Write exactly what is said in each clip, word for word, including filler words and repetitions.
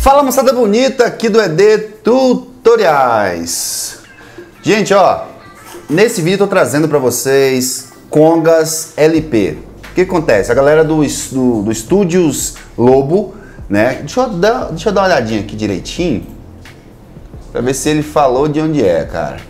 Fala, moçada bonita, aqui do E D Tutoriais. Gente, ó, nesse vídeo eu tô trazendo pra vocês congas L P. O que acontece? A galera do, do, do Estúdios Lobo, né? Deixa eu, dar, deixa eu dar uma olhadinha aqui direitinho pra ver se ele falou de onde é, cara.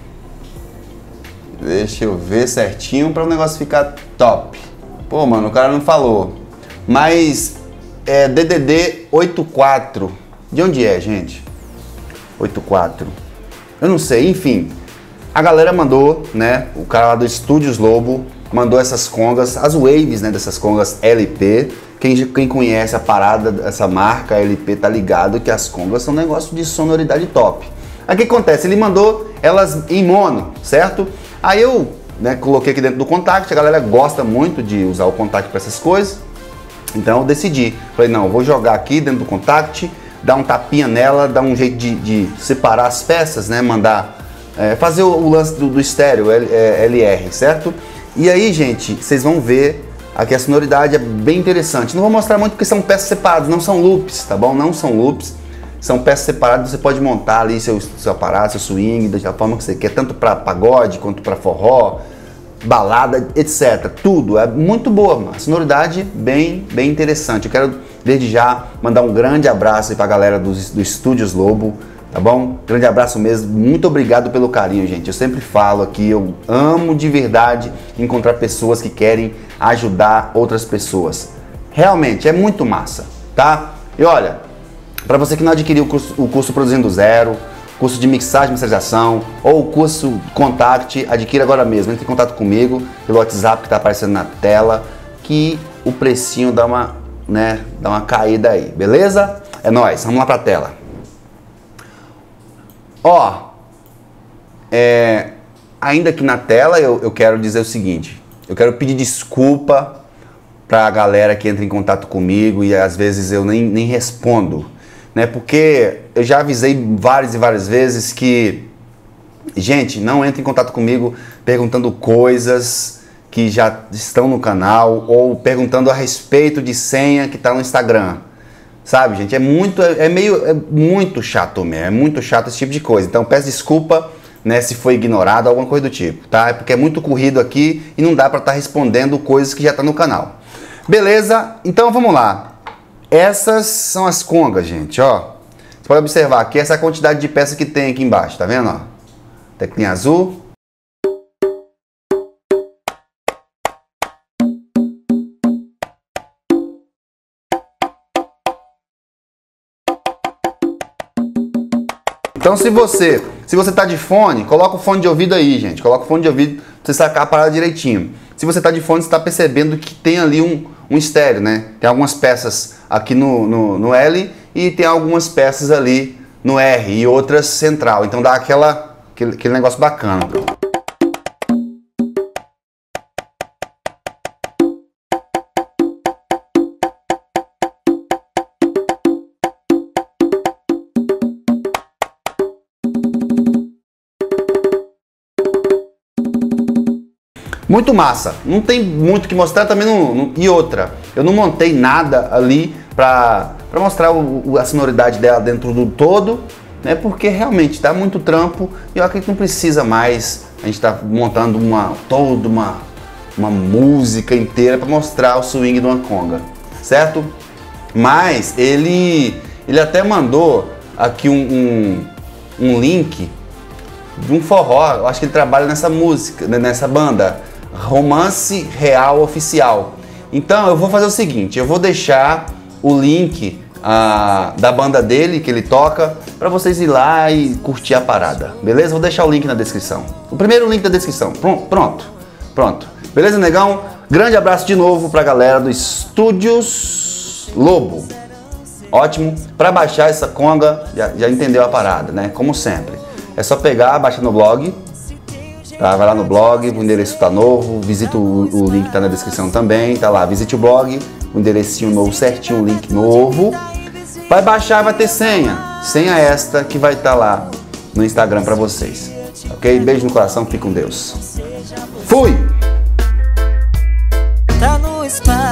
Deixa eu ver certinho pra o negócio ficar top. Pô, mano, o cara não falou. Mas é D D D oitenta e quatro. De onde é, gente? oitenta e quatro. Eu não sei, enfim. A galera mandou, né? O cara lá do Estúdios Lobo mandou essas congas, as waves, né? Dessas congas L P. Quem, quem conhece a parada, essa marca L P, tá ligado que as congas são um negócio de sonoridade top. Aí o que acontece? Ele mandou elas em mono, certo? Aí eu, né, coloquei aqui dentro do Contact. A galera gosta muito de usar o Contact para essas coisas. Então eu decidi. Falei, não, eu vou jogar aqui dentro do Contact, dar um tapinha nela, dar um jeito de, de separar as peças, né? Mandar, é, fazer o, o lance do, do estéreo, L, é, L R, certo? E aí, gente, vocês vão ver aqui a sonoridade é bem interessante. Não vou mostrar muito porque são peças separadas, não são loops, tá bom? Não são loops, são peças separadas. Você pode montar ali seu, seu aparato, seu swing, da forma que você quer, tanto para pagode quanto para forró, balada, etcétera. Tudo é muito boa, uma sonoridade bem, bem interessante. Eu quero desde já mandar um grande abraço para a galera dos, do Estúdios Lobo, tá bom? Grande abraço mesmo, muito obrigado pelo carinho, gente. Eu sempre falo aqui, eu amo de verdade encontrar pessoas que querem ajudar outras pessoas. Realmente, é muito massa, tá? E olha, para você que não adquiriu o curso, o curso Produzindo Zero, curso de mixagem e masterização, ou o curso Contact, adquira agora mesmo. Entre em contato comigo pelo WhatsApp que está aparecendo na tela, que o precinho dá uma, né, dá uma caída aí, beleza? É nóis, vamos lá pra tela. Ó, é, ainda aqui na tela eu, eu quero dizer o seguinte, eu quero pedir desculpa pra galera que entra em contato comigo e às vezes eu nem, nem respondo, né? Porque eu já avisei várias e várias vezes que, gente, não entre em contato comigo perguntando coisas que já estão no canal ou perguntando a respeito de senha que está no Instagram. Sabe, gente, é muito, é, é meio, é muito chato mesmo, é muito chato esse tipo de coisa. Então peço desculpa, né, se foi ignorado, alguma coisa do tipo, tá? É porque é muito corrido aqui e não dá para estar tá respondendo coisas que já tá no canal. Beleza? Então vamos lá. Essas são as congas, gente, ó. Você pode observar aqui essa quantidade de peças que tem aqui embaixo, tá vendo, ó? Teclinha azul. Então se você, se você tá de fone, coloca o fone de ouvido aí, gente. Coloca o fone de ouvido pra você sacar a parada direitinho. Se você tá de fone, você tá percebendo que tem ali um, um estéreo, né? Tem algumas peças aqui no, no, no L e tem algumas peças ali no R e outras central. Então dá aquela, aquele, aquele negócio bacana. Muito massa, não tem muito o que mostrar também. Não, não, e outra, eu não montei nada ali pra, pra mostrar o, a sonoridade dela dentro do todo, né? Porque realmente dá muito trampo e eu acredito que não precisa mais a gente tá montando uma, toda uma, uma música inteira para mostrar o swing de uma conga, certo? Mas ele, ele até mandou aqui um, um, um link de um forró. Eu acho que ele trabalha nessa música, nessa banda Romance Real Oficial. Então eu vou fazer o seguinte, eu vou deixar o link ah, da banda dele que ele toca para vocês ir lá e curtir a parada, beleza? Vou deixar o link na descrição, o primeiro link da descrição. Pronto, pronto, pronto. Beleza, negão? Grande abraço de novo pra galera do Estúdios Lobo. Ótimo. Para baixar essa conga, já, já entendeu a parada, né? Como sempre, é só pegar, baixar no blog. Tá, vai lá no blog, o endereço tá novo, visita o, o link, tá na descrição também, tá lá, visite o blog, o enderecinho novo certinho, o link novo. Vai baixar, vai ter senha, senha esta que vai estar tá lá no Instagram pra vocês, ok? Beijo no coração, fique com Deus. Fui! Tá no espaço.